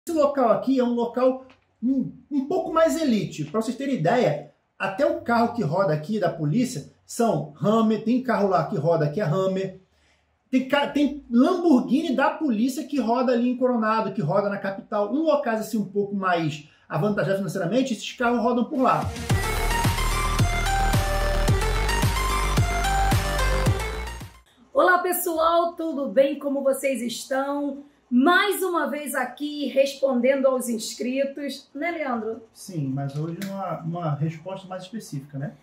Esse local aqui é um local um pouco mais elite. Para vocês terem ideia, até o carro que roda aqui da polícia são Hummer, tem carro lá que roda aqui é Hummer, tem Lamborghini da polícia que roda ali em Coronado, que roda na capital. Em locais assim um pouco mais avantajados financeiramente, esses carros rodam por lá. Olá pessoal, tudo bem? Como vocês estão? Mais uma vez aqui respondendo aos inscritos, né, Leandro? Sim, mas hoje uma resposta mais específica, né?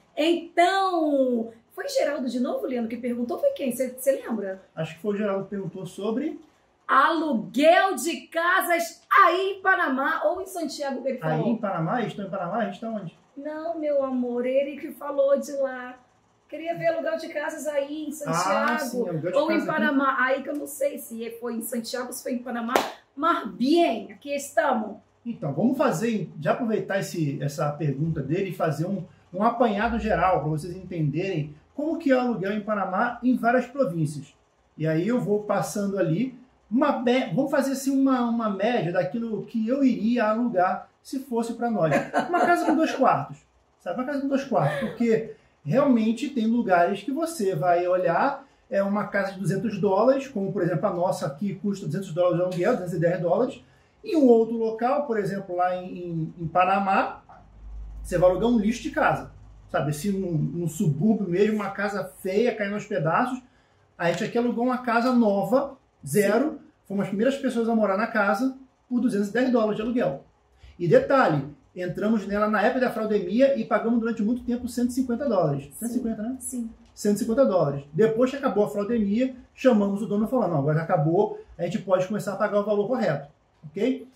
Então, foi Geraldo de novo, Leandro, que perguntou? Foi quem? Você lembra? Acho que foi o Geraldo que perguntou sobre aluguel de casas aí em Panamá ou em Santiago, que ele falou. Aí em Panamá? Estão em Panamá? A gente está onde? Não, meu amor, ele que falou de lá. Queria ver aluguel de casas aí em Santiago sim, ou em Panamá. Aqui. Aí que eu não sei se foi em Santiago ou se foi em Panamá. Mas bem, aqui estamos. Então, vamos fazer, já aproveitar essa pergunta dele e fazer um apanhado geral para vocês entenderem como que é o aluguel em Panamá em várias províncias. E aí eu vou passando ali, vamos fazer assim uma média daquilo que eu iria alugar se fosse para nós. Uma casa com 2 quartos, sabe? Uma casa com 2 quartos, porque realmente tem lugares que você vai olhar, é uma casa de $200, como por exemplo a nossa aqui custa $200 de aluguel, $210, e um outro local, por exemplo lá em Panamá, você vai alugar um lixo de casa, sabe, assim num subúrbio mesmo, uma casa feia, caindo aos pedaços. A gente aqui alugou uma casa nova, zero, fomos as primeiras pessoas a morar na casa por $210 de aluguel. E detalhe, entramos nela na época da fraudemia e pagamos durante muito tempo $150. 150, né? Sim. $150. Depois que acabou a fraudemia, chamamos o dono e falamos, não, agora já acabou, a gente pode começar a pagar o valor correto. Ok?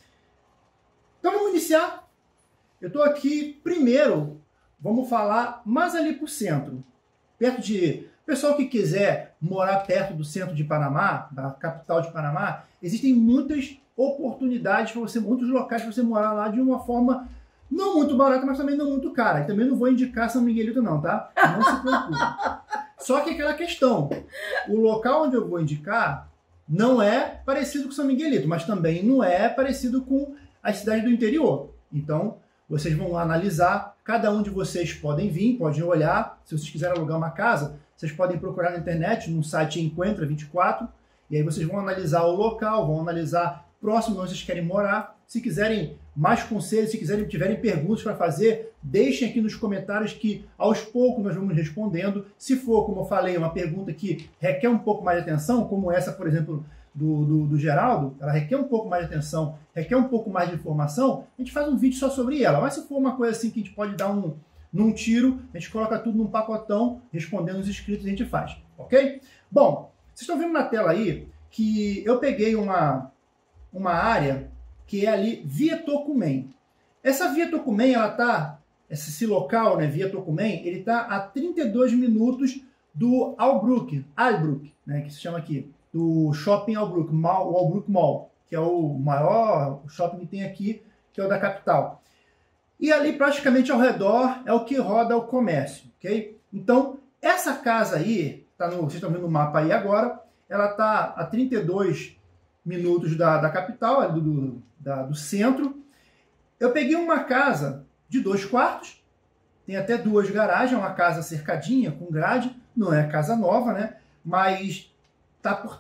Então vamos iniciar. Eu estou aqui, primeiro, vamos falar mais ali para o centro. Perto de... Pessoal que quiser morar perto do centro de Panamá, da capital de Panamá, existem muitas oportunidades para você, muitos locais para você morar lá de uma forma não muito barata, mas também não muito cara. E também não vou indicar São Miguelito não, tá? Não se preocupe. Só que aquela questão, o local onde eu vou indicar não é parecido com São Miguelito, mas também não é parecido com as cidades do interior. Então, vocês vão analisar, cada um de vocês podem vir, podem olhar, se vocês quiserem alugar uma casa, vocês podem procurar na internet, no site Encuentra 24, e aí vocês vão analisar o local, vão analisar próximo onde vocês querem morar. Se quiserem mais conselhos, se tiverem perguntas para fazer, deixem aqui nos comentários que aos poucos nós vamos respondendo. Se for, como eu falei, uma pergunta que requer um pouco mais de atenção, como essa, por exemplo, do Geraldo, ela requer um pouco mais de atenção, requer um pouco mais de informação, a gente faz um vídeo só sobre ela. Mas se for uma coisa assim que a gente pode dar num tiro, a gente coloca tudo num pacotão, respondendo os inscritos, a gente faz, ok? Bom, vocês estão vendo na tela aí que eu peguei uma área que é ali Via Tocumen. Essa Via Tocumen, ela tá, esse local, né, Via Tocumen, ele tá a 32 minutos do Albrook, né, que se chama aqui, do Shopping Albrook, o Albrook Mall, que é o maior shopping que tem aqui, que é o da capital. E ali, praticamente ao redor, é o que roda o comércio, ok? Então, essa casa aí, vocês estão vendo o mapa aí agora, ela tá a 32 minutos da capital, do centro. Eu peguei uma casa de 2 quartos, tem até 2 garagens, é uma casa cercadinha, com grade, não é casa nova, né? Mas tá por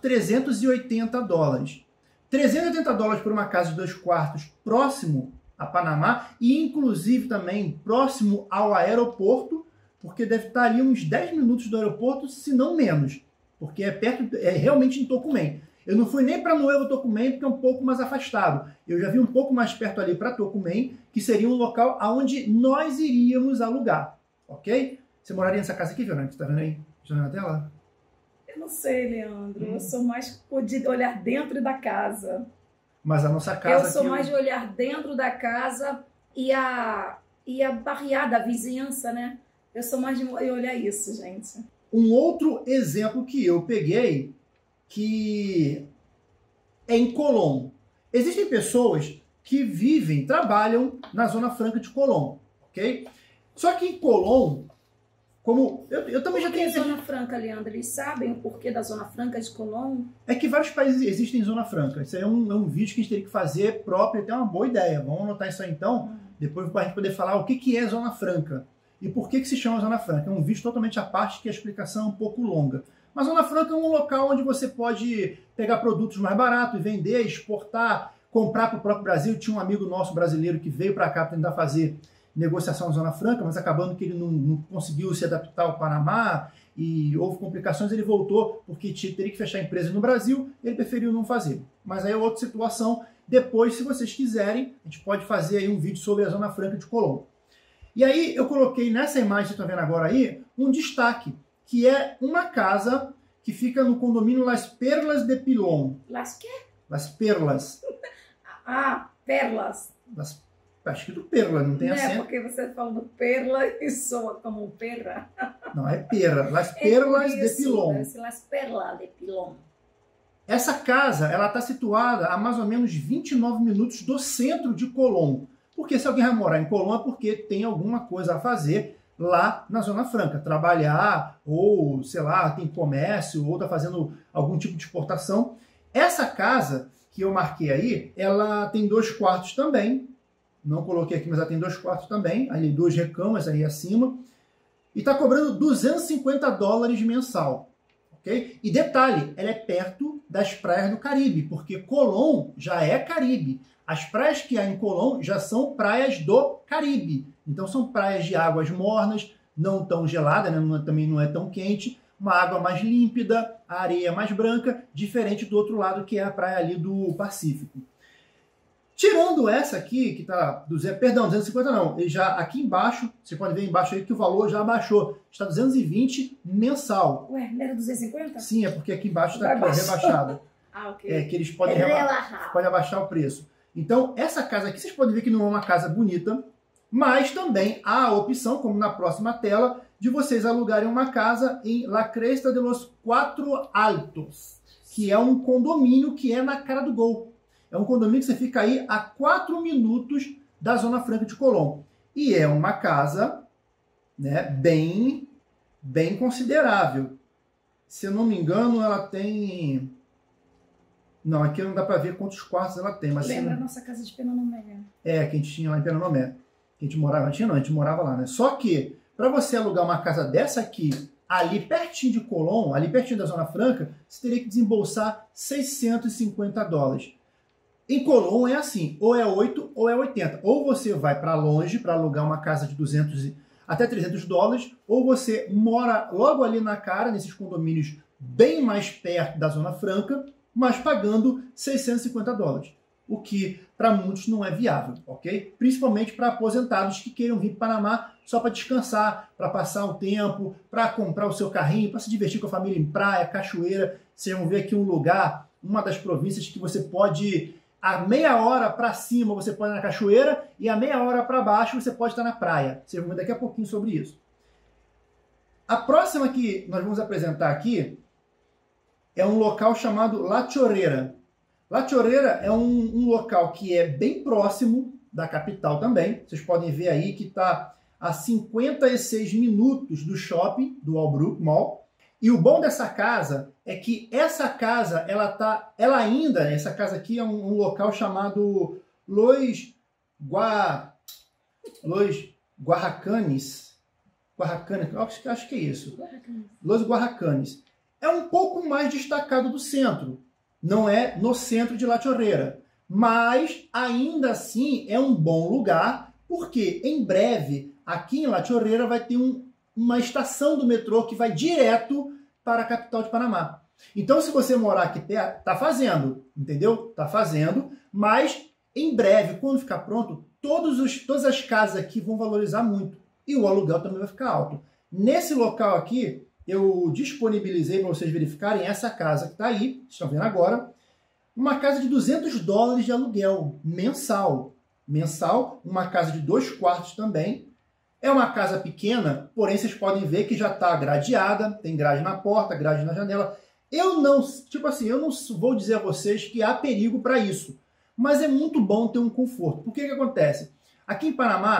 $380. $380 por uma casa de 2 quartos próximo a Panamá e inclusive também próximo ao aeroporto, porque deve estar ali uns 10 minutos do aeroporto, se não menos, porque é realmente em Tocumen. Eu não fui nem para Nuevo Tocumen, porque é um pouco mais afastado. Eu já vi um pouco mais perto ali para Tocumen, que seria um local onde nós iríamos alugar, ok? Você moraria nessa casa aqui, Violante? Você está vendo aí? Está vendo na tela? Eu não sei, Leandro. Eu sou mais de olhar dentro da casa. Mas a nossa casa... Eu sou mais de olhar dentro da casa e a barriada, a vizinhança, né? Eu sou mais de olhar isso, gente. Um outro exemplo que eu peguei, que é em Colón. Existem pessoas que trabalham na Zona Franca de Colón, ok? Só que em Colón, Como eu também já Por que tenho... Zona Franca, Leandro? Eles sabem o porquê da Zona Franca de Colón? É que vários países existem em Zona Franca. Isso aí é um vídeo que a gente teria que fazer próprio, até uma boa ideia. Vamos anotar isso aí então, depois para a gente poder falar o que é Zona Franca e por que se chama Zona Franca. É um vídeo totalmente à parte que a explicação é um pouco longa. Mas Zona Franca é um local onde você pode pegar produtos mais baratos e vender, exportar, comprar para o próprio Brasil. Tinha um amigo nosso brasileiro que veio para cá para tentar fazer negociação na Zona Franca, mas acabando que ele não conseguiu se adaptar ao Panamá e houve complicações, ele voltou porque teria que fechar a empresa no Brasil, ele preferiu não fazer. Mas aí é outra situação. Depois, se vocês quiserem, a gente pode fazer aí um vídeo sobre a Zona Franca de Colón. E aí eu coloquei nessa imagem que vocês estão vendo agora aí, um destaque, que é uma casa que fica no condomínio Las Perlas de Pilón. Las quê? Las Perlas. Ah, Perlas. Tá escrito Perla, não tem Não é acento. porque você falando perla e soa como perra. Não, é Perla. Las Perlas de Pilón. Las Perlas de Pilón. Essa casa, ela está situada a mais ou menos 29 minutos do centro de Colón. Porque se alguém vai morar em Colón é porque tem alguma coisa a fazer lá na Zona Franca. Trabalhar, ou, sei lá, tem comércio, ou está fazendo algum tipo de exportação. Essa casa que eu marquei aí, ela tem 2 quartos também. Não coloquei aqui, mas ela tem 2 quartos também. Ali 2 recâmaras aí acima. E está cobrando $250 mensal. Okay? E detalhe, ela é perto das praias do Caribe, porque Colón já é Caribe. As praias que há em Colón já são praias do Caribe. Então são praias de águas mornas, não tão gelada, né? Também não é tão quente, uma água mais límpida, a areia mais branca, diferente do outro lado que é a praia ali do Pacífico. Tirando essa aqui, que está 250 não, ele já aqui embaixo, você pode ver embaixo aí que o valor já abaixou, está 220 mensal. Ué, não era 250? Sim, é porque aqui embaixo está rebaixado. Ah, ok. É que eles podem, podem abaixar o preço. Então, essa casa aqui, vocês podem ver que não é uma casa bonita, mas também há a opção, como na próxima tela, de vocês alugarem uma casa em La Cresta de los Cuatro Altos, que é um condomínio que é na cara do gol. É um condomínio que você fica aí a 4 minutos da Zona Franca de Colón. E é uma casa, né, bem considerável. Se eu não me engano, ela tem... Não, aqui não dá para ver quantos quartos ela tem. Mas lembra a nossa casa de Penonomé. É, que a gente tinha lá em Penonomé. Que a gente morava, a gente morava lá, né? Só que, para você alugar uma casa dessa aqui, ali pertinho de Colón, ali pertinho da Zona Franca, você teria que desembolsar $650. Em Colón é assim, ou é 8 ou é 80. Ou você vai para longe para alugar uma casa de 200 até $300, ou você mora logo ali na cara, nesses condomínios bem mais perto da Zona Franca, mas pagando $650. O que para muitos não é viável, ok? Principalmente para aposentados que queiram vir para o Panamá só para descansar, para passar o tempo, para comprar o seu carrinho, para se divertir com a família em praia, cachoeira. Vocês vão ver aqui um lugar, uma das províncias que você pode... A meia hora para cima você pode ir na cachoeira e a meia hora para baixo você pode estar na praia. Vocês vão ver daqui a pouquinho sobre isso. A próxima que nós vamos apresentar aqui é um local chamado La Chorrera. La Chorrera é um local que é bem próximo da capital também. Vocês podem ver aí que está a 56 minutos do shopping, do Albrook Mall. E o bom dessa casa é que essa casa, essa casa aqui é um local chamado Los Guarracanes. Acho que é isso. Los Guarracanes. É um pouco mais destacado do centro. Não é no centro de La Chorrera. Mas, ainda assim, é um bom lugar, porque em breve, aqui em La Chorrera, vai ter uma estação do metrô que vai direto para a capital de Panamá. Então, se você morar aqui perto, está fazendo, entendeu? Está fazendo, mas em breve, quando ficar pronto, todas as casas aqui vão valorizar muito. E o aluguel também vai ficar alto. Nesse local aqui, eu disponibilizei para vocês verificarem essa casa que está aí, vocês estão vendo agora, uma casa de $200 de aluguel mensal. Uma casa de 2 quartos também. É uma casa pequena, porém vocês podem ver que já está gradeada, tem grade na porta, grade na janela. Eu não vou dizer a vocês que há perigo para isso, mas é muito bom ter um conforto. Por que acontece? Aqui em Panamá,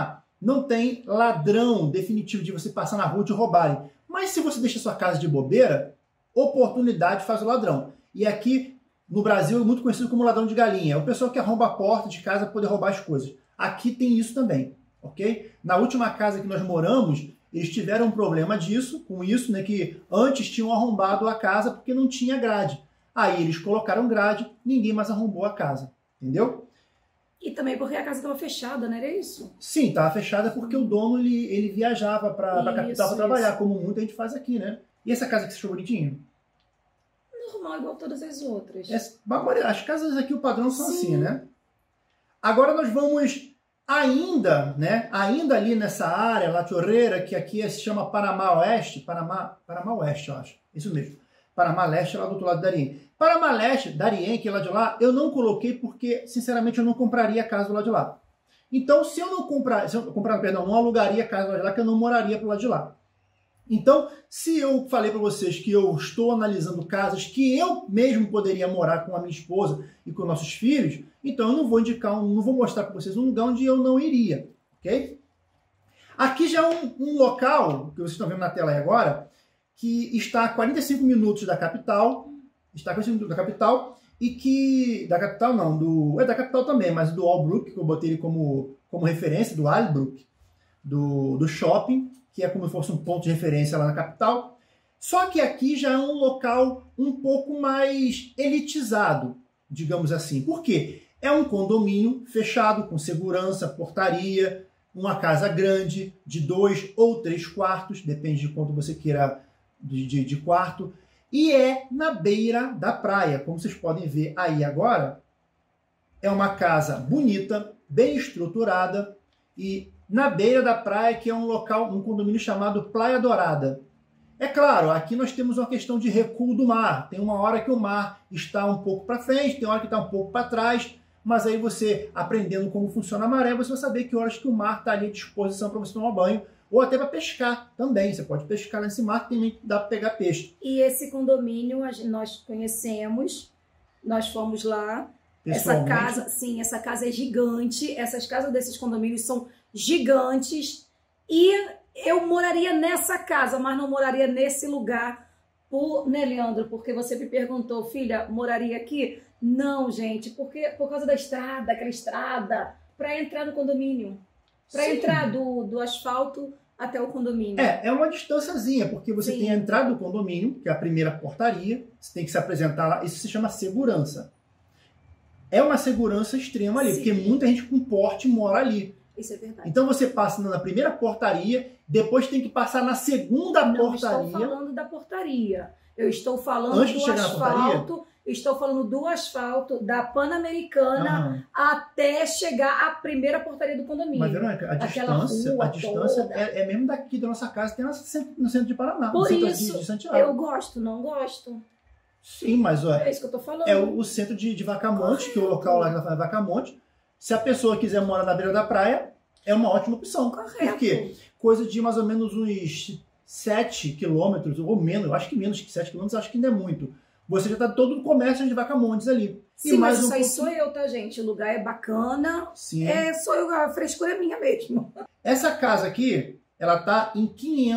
não tem ladrão definitivo de você passar na rua e te roubarem. Mas se você deixa sua casa de bobeira, oportunidade faz o ladrão. E aqui no Brasil é muito conhecido como ladrão de galinha. É o pessoal que arromba a porta de casa para poder roubar as coisas. Aqui tem isso também, ok? Na última casa que nós moramos, eles tiveram um problema com isso, né? Que antes tinham arrombado a casa porque não tinha grade. Aí eles colocaram grade, ninguém mais arrombou a casa, entendeu? E também porque a casa estava fechada, não era isso? Sim, estava fechada porque o dono ele viajava para a capital para trabalhar, como muita gente faz aqui, né? E essa casa que você achou bonitinha? Normal, igual todas as outras. As casas aqui, o padrão são assim, né? Agora nós vamos ainda, né? Ainda ali nessa área, La Chorrera, que aqui se chama Panamá Oeste, Panamá Oeste, eu acho. Isso mesmo. Panamá Leste, lá do outro lado do Darien. Panamá Leste, Darien, que é lá de lá, eu não coloquei porque, sinceramente, eu não compraria a casa do lado de lá. Então, se eu não não alugaria a casa do lado de lá, que eu não moraria pro lado de lá. Então, se eu falei para vocês que eu estou analisando casas que eu mesmo poderia morar com a minha esposa e com nossos filhos, então eu não vou não vou mostrar para vocês um lugar onde eu não iria, ok? Aqui já é um local, que vocês estão vendo na tela aí agora, que está a 45 minutos da capital, e que... Da capital não, da capital também, mas do Albrook, que eu botei ele como referência, do Albrook, do shopping, que é como se fosse um ponto de referência lá na capital. Só que aqui já é um local um pouco mais elitizado, digamos assim. Por quê? É um condomínio fechado, com segurança, portaria, uma casa grande, de 2 ou 3 quartos, depende de quanto você queira de quarto, e é na beira da praia. Como vocês podem ver aí agora, é uma casa bonita, bem estruturada, e na beira da praia, que é um local, um condomínio chamado Praia Dourada. É claro, aqui nós temos uma questão de recuo do mar. Tem uma hora que o mar está um pouco para frente, tem uma hora que está um pouco para trás, mas aí você, aprendendo como funciona a maré, você vai saber que horas que o mar está ali à disposição para você tomar banho, ou até para pescar também. Você pode pescar nesse mar, que também dá para pegar peixe. E esse condomínio nós conhecemos, nós fomos lá. Essa casa, sim, essa casa é gigante. Essas casas desses condomínios são gigantes. E eu moraria nessa casa, mas não moraria nesse lugar, né, Leandro? Porque você me perguntou, filha, moraria aqui? Não, gente, porque por causa da estrada, aquela estrada, para entrar no condomínio. Para entrar do asfalto até o condomínio. É uma distânciazinha, porque você tem a entrada do condomínio, que é a primeira portaria, você tem que se apresentar lá, isso se chama segurança. É uma segurança extrema ali, porque muita gente com porte mora ali. Isso é verdade. Então você passa na primeira portaria, depois tem que passar na segunda portaria. Não estou falando da portaria. Eu estou falando do asfalto. Estou falando do asfalto da Pan-Americana até chegar à primeira portaria do condomínio. Mas, Verônica, a distância é mesmo daqui da nossa casa, tem no centro de Paraná. Por no isso, centro de Santiago. Eu gosto, não gosto. Sim, mas é isso que eu tô falando. É o centro de Vacamonte, que é o local lá na Vacamonte. Se a pessoa quiser morar na beira da praia, é uma ótima opção. Correto. Por quê? Coisa de mais ou menos uns 7 quilômetros, ou menos, eu acho que menos que 7 quilômetros, acho que ainda é muito. Você já está todo o comércio de Vacamontes ali. Sim, mas isso aí sou eu, tá, gente? O lugar é bacana. Sim. Sou eu, a frescura é minha mesmo. Essa casa aqui, ela tá em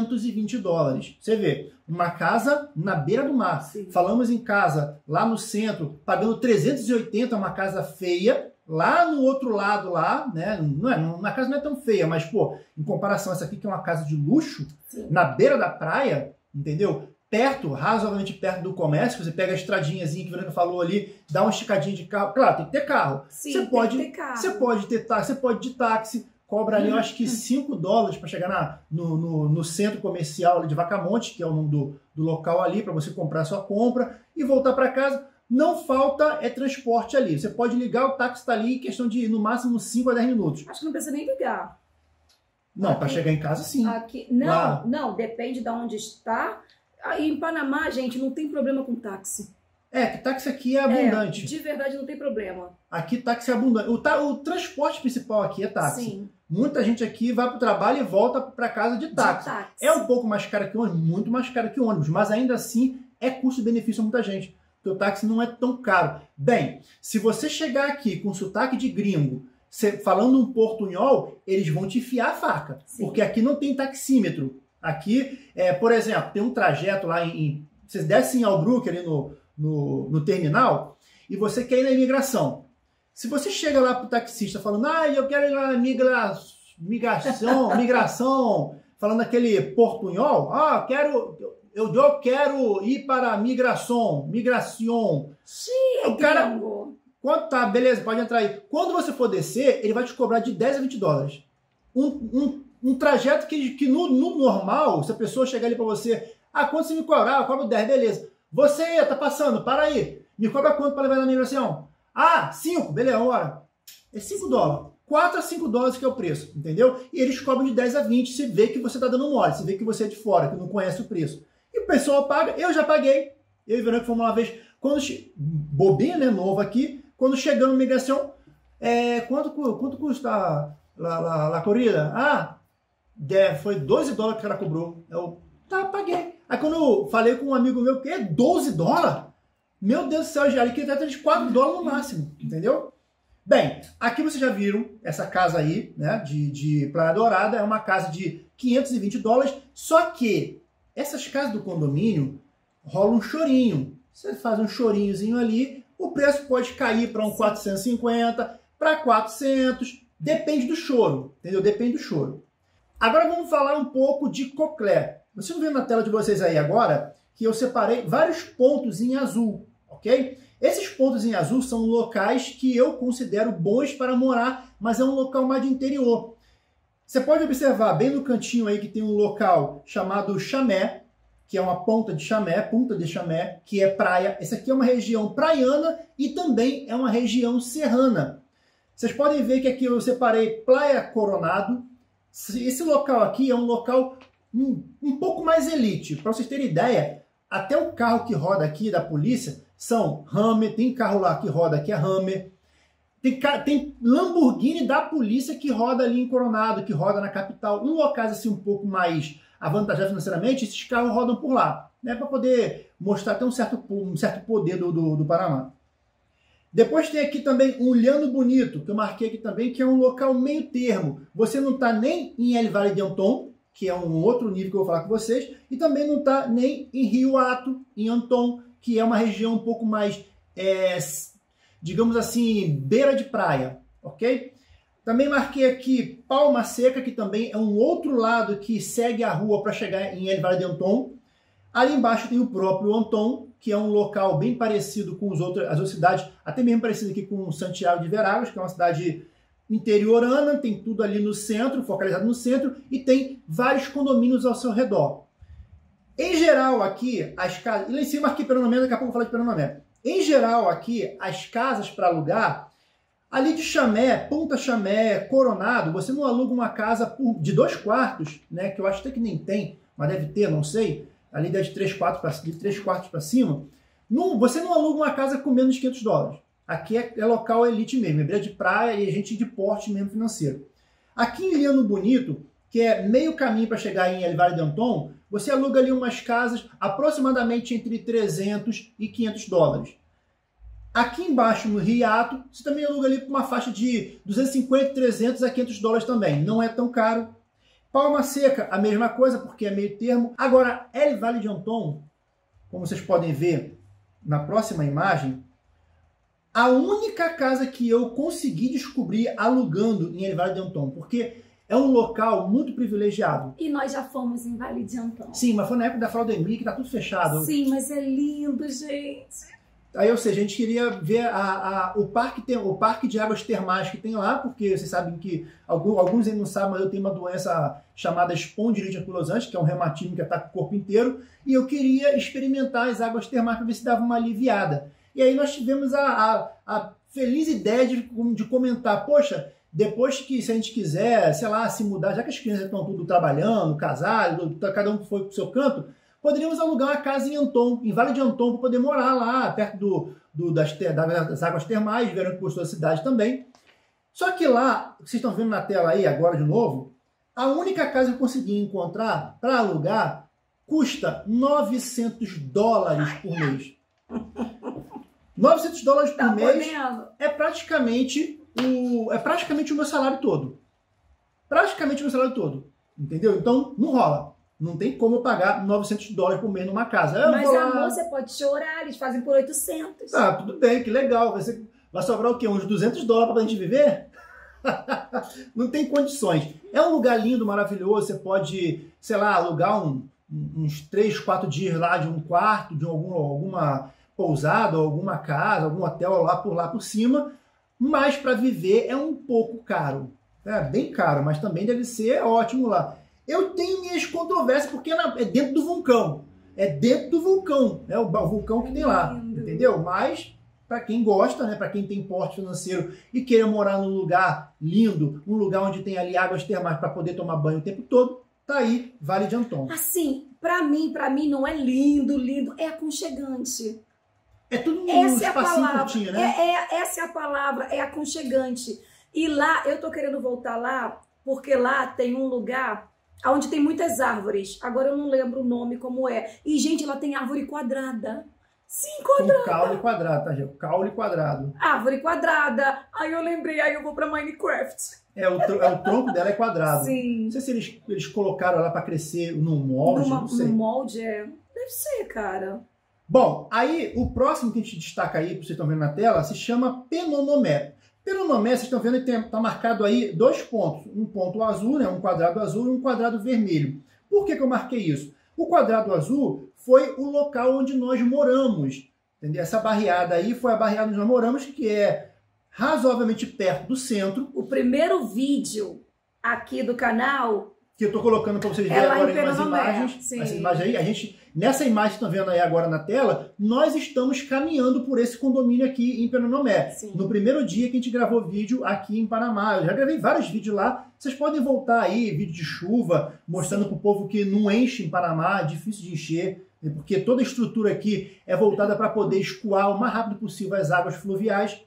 $520. Você vê, uma casa na beira do mar. Sim. Falamos em casa lá no centro, pagando 380, uma casa feia. Lá no outro lado, lá, né? A casa não é tão feia, mas, pô, em comparação a essa aqui, que é uma casa de luxo, na beira da praia, entendeu? Perto, razoavelmente perto do comércio, você pega a estradinhazinha que o Verônica falou ali, dá uma esticadinha de carro. Claro, tem que ter carro. Sim, você pode ter carro. Você pode ter táxi, você pode ir de táxi, cobra ali, eu acho que $5 para chegar no centro comercial ali de Vacamonte, que é o nome do local ali, para você comprar a sua compra e voltar para casa. Não falta transporte ali. Você pode ligar, o táxi está ali em questão de, no máximo, 5 a 10 minutos. Acho que não precisa nem ligar. Não, para chegar em casa, sim. Aqui, não, depende de onde está. Aí em Panamá, gente, não tem problema com táxi. Que táxi aqui é abundante. De verdade, não tem problema. Aqui táxi é abundante. O transporte principal aqui é táxi. Sim. Muita gente aqui vai para o trabalho e volta para casa de táxi. É um pouco mais caro que ônibus, muito mais caro que ônibus, mas ainda assim é custo-benefício a muita gente. Porque o táxi não é tão caro. Bem, se você chegar aqui com sotaque de gringo, falando um portunhol, eles vão te enfiar a faca. Sim. Porque aqui não tem taxímetro. Aqui, por exemplo, tem um trajeto lá vocês descem em Albrook, ali no terminal, e você quer ir na imigração. Se você chega lá pro taxista falando, eu quero ir na migração, falando aquele portunhol, eu quero ir para a migração. Sim, o cara, quanto tá, beleza, pode entrar aí. Quando você for descer, ele vai te cobrar de 10 a 20 dólares. Um trajeto que no normal, se a pessoa chegar ali para você, quanto você me cobrar? Eu cobro 10, beleza. Você tá passando, para aí. Me cobra quanto para levar na migração? 5, beleza, bora. É 5 dólares. 4 a 5 dólares que é o preço, entendeu? E eles cobram de 10 a 20, se vê que você tá dando mole, se vê que você é de fora, que não conhece o preço. E o pessoal paga, eu já paguei. Eu e o Verônica fomos uma vez, bobinha, né, novo aqui, quando chegamos na migração, quanto custa a corrida? Foi 12 dólares que ela cobrou. Eu, paguei. Aí quando eu falei com um amigo meu, que é 12 dólares? Meu Deus do céu, já que trata de 4 dólares no máximo, entendeu? Bem, aqui vocês já viram essa casa aí, né, de Praia Dourada, é uma casa de 520 dólares, só que essas casas do condomínio rola um chorinho. Você faz um chorinhozinho ali, o preço pode cair para 450, para 400, depende do choro, entendeu? Depende do choro. Agora vamos falar um pouco de Coquelin. Vocês estão vendo na tela de vocês aí agora que eu separei vários pontos em azul, ok? Esses pontos em azul são locais que eu considero bons para morar, mas é um local mais de interior. Você pode observar bem no cantinho aí que tem um local chamado Chamé, que é uma ponta de Chamé, que é praia. Essa aqui é uma região praiana e também é uma região serrana. Vocês podem ver que aqui eu separei Praia Coronado. Esse local aqui é um local um pouco mais elite. Para vocês terem ideia, até o carro que roda aqui da polícia são Hummer, tem carro lá que roda aqui, é Hummer. Tem Lamborghini da polícia que roda ali em Coronado, que roda na capital. Em locais assim um pouco mais avantajados financeiramente, esses carros rodam por lá, né, para poder mostrar até um certo poder do Panamá. Depois tem aqui também um Llano Bonito, que eu marquei aqui também, que é um local meio termo. Você não está nem em El Valle de Antón, que é um outro nível que eu vou falar com vocês, e também não está nem em Rio Hato, em Antón, que é uma região um pouco mais, digamos assim, beira de praia, ok? Também marquei aqui Palma Seca, que também é um outro lado que segue a rua para chegar em El Valle de Antón. Ali embaixo tem o próprio Antón, que é um local bem parecido com as outras cidades, até mesmo parecido aqui com Santiago de Veraguas, que é uma cidade interiorana, tem tudo ali no centro, focalizado no centro, e tem vários condomínios ao seu redor. Em geral aqui, as casas... E lá em cima aqui Pernambuco, daqui a pouco eu vou falar de Pernambuco. Em geral aqui, as casas para alugar, ali de Chamé, Ponta Chamé, Coronado, você não aluga uma casa de 2 quartos, né, que eu acho até que nem tem, mas deve ter, não sei, ali de 3 quartos para cima, você não aluga uma casa com menos de 500 dólares. Aqui é local elite mesmo, é beira de praia e gente de porte mesmo financeiro. Aqui em Llano Bonito, que é meio caminho para chegar em El Valle de Antón, você aluga ali umas casas aproximadamente entre 300 e 500 dólares. Aqui embaixo, no Rio Hato, você também aluga ali por uma faixa de 250, 300 a 500 dólares também. Não é tão caro. Palma Seca, a mesma coisa, porque é meio termo. Agora, El Valle de Antón, como vocês podem ver na próxima imagem, a única casa que eu consegui descobrir alugando em El Valle de Antón, porque é um local muito privilegiado. E nós já fomos em Vale de Antón. Sim, mas foi na época da Fraudemir, que tá tudo fechado. Sim, mas é lindo, gente. Aí, ou seja, a gente queria ver o parque de águas termais que tem lá, porque vocês sabem que, alguns aí não sabem, mas eu tenho uma doença chamada espondilite anquilosante, que é um reumatismo que ataca o corpo inteiro, e eu queria experimentar as águas termais para ver se dava uma aliviada. E aí nós tivemos a feliz ideia de comentar, poxa, depois que, se a gente quiser, sei lá, se mudar, já que as crianças estão tudo trabalhando, casados, cada um foi para o seu canto, poderíamos alugar uma casa em Antón, em Vale de Antón, para poder morar lá, perto das águas termais, verão que gostou da cidade também. Só que lá, vocês estão vendo na tela aí agora de novo, a única casa que eu consegui encontrar para alugar custa 900 dólares por mês. 900 dólares por mês é praticamente é praticamente o meu salário todo. Praticamente o meu salário todo. Entendeu? Então, não rola. Não tem como eu pagar $900 por mês numa casa. Mas, amor, você pode chorar, eles fazem por 800. Tá, tudo bem, que legal. Vai sobrar o quê? Uns $200 pra gente viver? Não tem condições. É um lugar lindo, maravilhoso. Você pode, sei lá, alugar uns 3, 4 dias lá de um quarto, de alguma pousada, alguma casa, algum hotel lá por cima. Mas para viver é um pouco caro. É bem caro, mas também deve ser ótimo lá. Eu tenho minhas controvérsias porque é dentro do vulcão. É dentro do vulcão. É o vulcão que tem lá. Entendeu? Mas para quem gosta, né, para quem tem porte financeiro e queira morar num lugar lindo, um lugar onde tem ali águas termais para poder tomar banho o tempo todo, tá aí, Vale de Antônio. Assim, para mim não é lindo, é aconchegante. É tudo um espacinho curtinho, né? Essa é a palavra, é aconchegante. E lá, eu tô querendo voltar lá, porque lá tem um lugar onde tem muitas árvores. Agora eu não lembro o nome como é. E, gente, lá tem árvore quadrada. Sim, quadrada. Com caule quadrado, tá, gente? Caule quadrado. Árvore quadrada. Aí eu lembrei, aí eu vou pra Minecraft. O tronco dela é quadrado. Sim. Não sei se eles colocaram ela para crescer num molde, não sei. No molde, deve ser, cara. Bom, aí o próximo que a gente destaca aí, que vocês estão vendo na tela, se chama Penonomé. Penonomé, vocês estão vendo, está marcado aí 2 pontos. Um ponto azul, né, um quadrado azul e um quadrado vermelho. Por que eu marquei isso? O quadrado azul foi o local onde nós moramos. Entendeu? Essa barreada aí foi a barreada onde nós moramos, que é razoavelmente perto do centro. O primeiro vídeo aqui do canal... que eu estou colocando para vocês verem agora em umas imagens. Sim. Essa imagem aí, nessa imagem que estão vendo aí agora na tela, nós estamos caminhando por esse condomínio aqui em Penonomé. Sim. No primeiro dia que a gente gravou vídeo aqui em Panamá. Eu já gravei vários vídeos lá. Vocês podem voltar aí, vídeo de chuva, mostrando para o povo que não enche em Panamá, é difícil de encher, porque toda a estrutura aqui é voltada para poder escoar o mais rápido possível as águas fluviais.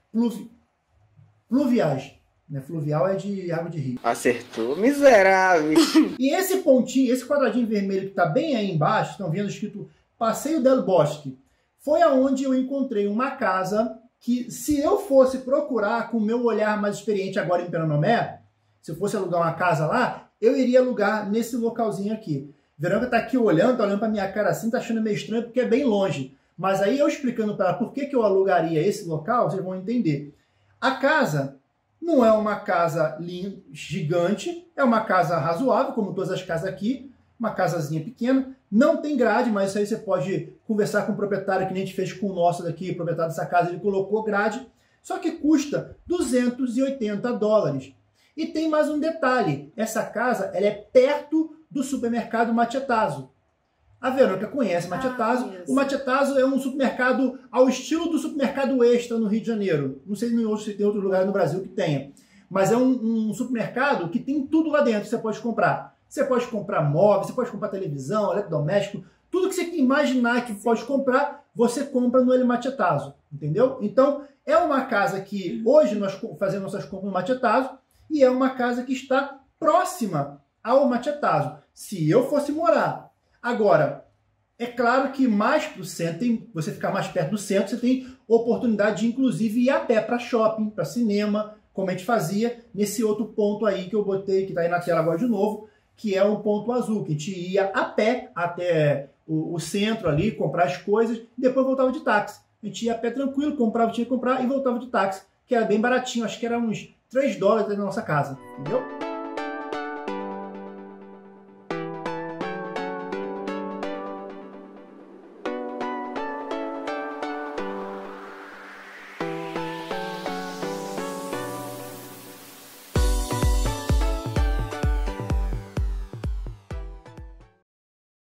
Fluviais. Né? Fluvial é de água de rio. Acertou, miserável. E esse pontinho, esse quadradinho vermelho que está bem aí embaixo, estão vendo escrito Passeio del Bosque, foi aonde eu encontrei uma casa que, se eu fosse procurar com o meu olhar mais experiente agora em Penonomé, se eu fosse alugar uma casa lá, eu iria alugar nesse localzinho aqui. Verônica está aqui olhando, tá olhando para minha cara assim, tá achando meio estranho porque é bem longe. Mas aí eu explicando para ela por que eu alugaria esse local, vocês vão entender. A casa não é uma casa gigante, é uma casa razoável, como todas as casas aqui, uma casazinha pequena, não tem grade, mas isso aí você pode conversar com o proprietário, que nem a gente fez com o nosso daqui, o proprietário dessa casa, ele colocou grade, só que custa $280. E tem mais um detalhe, essa casa ela é perto do supermercado Machetazo. A Verônica conhece Machetazo. O Machetazo é um supermercado ao estilo do supermercado Extra no Rio de Janeiro. Não sei se tem outro lugar no Brasil que tenha. Mas é um supermercado que tem tudo lá dentro que você pode comprar. Você pode comprar móveis, você pode comprar televisão, eletrodoméstico, tudo que você imaginar que pode comprar, você compra no El Machetazo. Entendeu? Então, é uma casa que hoje nós fazemos nossas compras no Machetazo e é uma casa que está próxima ao Machetazo. Se eu fosse morar... Agora, é claro que mais para o centro, você ficar mais perto do centro, você tem oportunidade de, inclusive, ir a pé para shopping, para cinema, como a gente fazia nesse outro ponto aí que eu botei, que está aí na tela agora de novo, que é o ponto azul, que a gente ia a pé até o centro ali, comprar as coisas, e depois voltava de táxi. A gente ia a pé tranquilo, comprava, tinha que comprar e voltava de táxi, que era bem baratinho, acho que era uns $3 da nossa casa, entendeu?